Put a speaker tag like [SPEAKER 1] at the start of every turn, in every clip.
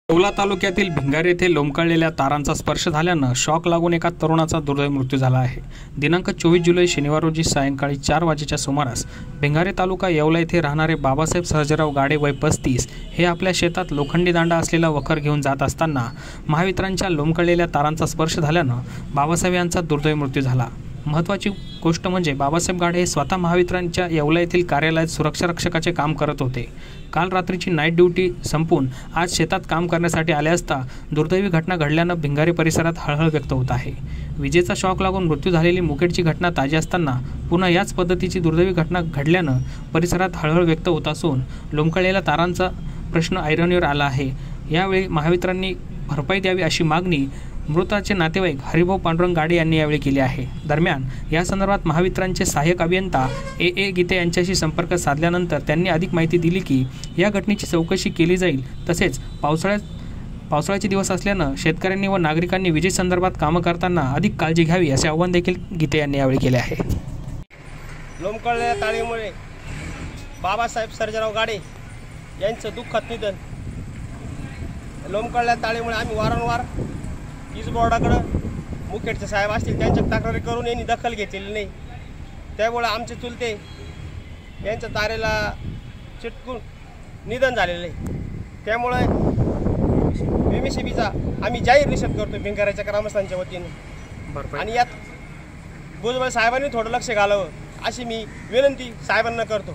[SPEAKER 1] येवला तालुक्यातील भिंगार येथे लोंबकळलेल्या तारांचा स्पर्श झाल्यानं शॉक लागून एका तरुणाचा दुर्दैवी मृत्यू झाला आहे। दिनांक 24 जुलै शनिवार रोजी सायंकाळी 4 वाजेच्या सुमारास भिंगारे तालुका येवला येथे राहणारे बाबासाहेब सर्जेराव गाडे वय 35 हे आपल्या शेतात लोखंडी दांडा असलेला वखर घेऊन जात असताना महावितरणच्या लोंबकळलेल्या तारांचा स्पर्श झाल्यानं बाबासाहेब यांचा दुर्दैवी मृत्यू झाला। महत्त्वाची गोष्ट म्हणजे बाबासाहेब गाडे हे स्वतः महावितरणच्या येवला येथील कार्यालयात सुरक्षा रक्षकाचे काम करत होते। काल रात्रीची नाईट ड्यूटी संपून आज शेतात काम करण्यासाठी आले असता दुर्दैवी घटना घडल्यानं भिंगारे परिसरात हळहळ व्यक्त होत आहे। विजेचा शॉक लागून मृत्यू झालेली मुकेडची घटना ताजी असताना पुन्हा याच पद्धतीची दुर्दैवी घटना घडल्यानं परिसरात हळहळ व्यक्त होत असून लोंबकळलेल्या तारांचा प्रश्न ऐरणीवर आला आहे। यावेळी महावितरणने भरपाई द्यावी अशी मागणी मृताचे नातेवाईक हरिभाऊ पांडुरंग गाडे यांनी यावेळी केली आहे। दरम्यान या संदर्भात महावितरणचे सहाय्यक अभियंता ए गीते यांच्याशी संपर्क साधल्यानंतर त्यांनी अधिक माहिती दिली की या घटनेची चौकशी केली जाईल। तसेच पावसाळ्याचे दिवस असल्यानं शेतकऱ्यांनी व नागरिकांनी विजेसंदर्भात कामं करताना अधिक काळजी घ्यावी असे आवाहन देखील गीते यांनी यावेळी केले आहे।
[SPEAKER 2] लोंबकळलेल्या ताळीमुळे बाबासाहेब सर्जेराव गाडे यांचं दुःखद निधन। लोंबकळलेल्या ताळीमुळे आम्ही वारंवार वीज बोर्डाकडं मुखेडचे साहेब असतील त्यांच्या तक्रारी करून यांनी दखल घेतलेली नाही। त्यामुळे आमचे चुलते यांच्या तारेला चिटकून निधन झालेलं आहे। त्यामुळे MSEBीचा आम्ही जाहीर निषेध करतो भिंगाराच्या ग्रामस्थांच्या वतीने आणि यात भुजबळ साहेबांनी थोडं लक्ष घालावं अशी मी विनंती साहेबांना करतो।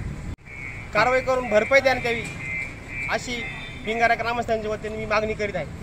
[SPEAKER 2] कारवाई करून भरपाई देण्यात यावी अशी भिंगारा ग्रामस्थांच्या वतीने मी मागणी करीत आहे।